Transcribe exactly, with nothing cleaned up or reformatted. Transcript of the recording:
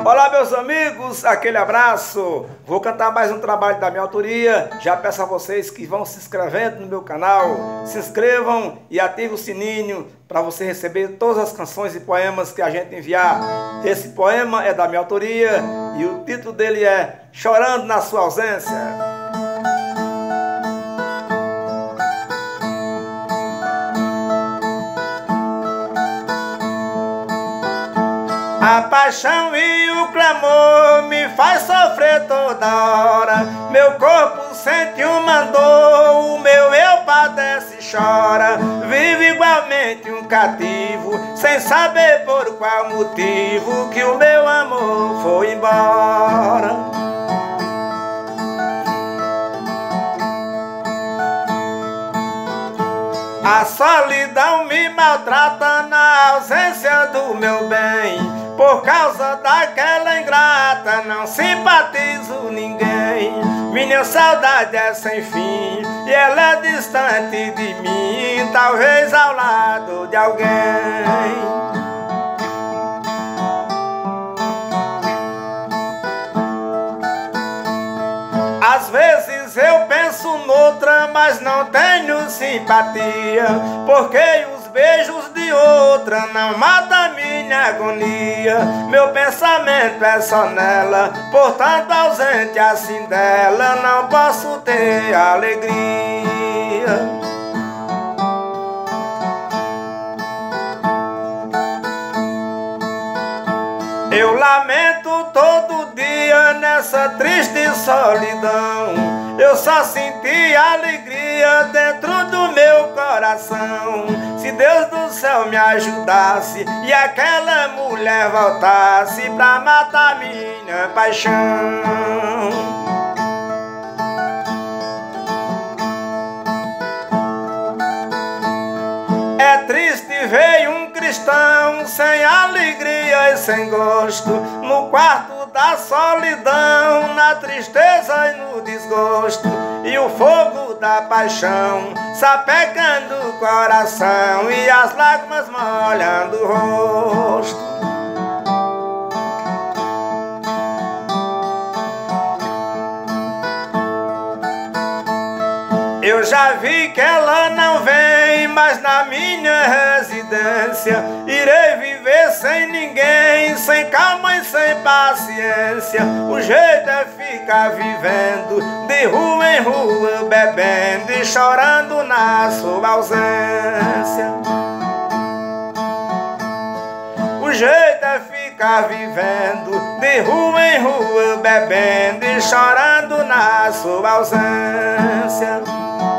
Olá, meus amigos, aquele abraço. Vou cantar mais um trabalho da minha autoria. Já peço a vocês que vão se inscrevendo no meu canal. Se inscrevam e ativem o sininho para você receber todas as canções e poemas que a gente enviar. Esse poema é da minha autoria e o título dele é Chorando na Sua Ausência. A paixão e o clamor me faz sofrer toda hora. Meu corpo sente uma dor, o meu eu padece e chora. Vive igualmente um cativo, sem saber por qual motivo que o meu amor foi embora. A solidão me maltrata na ausência do meu bem. Por causa daquela ingrata não simpatizo ninguém. Minha saudade é sem fim e ela é distante de mim, talvez ao lado de alguém. Às vezes eu penso noutra, mas não tenho simpatia, porque os beijos de outra não matam minha agonia. Meu pensamento é só nela, portanto ausente assim dela não posso ter alegria. Eu lamento todo dia nessa triste solidão. Eu só senti alegria dentro do meu coração. Se Deus do céu me ajudasse e aquela mulher voltasse pra matar minha paixão. É triste ver um cristão sem alegria e sem gosto, no quarto da solidão, na tristeza e no desgosto, e o fogo da paixão sapecando o coração e as lágrimas molhando o rosto. Eu já vi que ela não vem mais na minha residência. Irei viver sem ninguém, sem calma e sem paciência. O jeito é ficar vivendo de rua em rua, bebendo e chorando na sua ausência. O jeito é ficar vivendo de rua em rua, bebendo e chorando na sua ausência.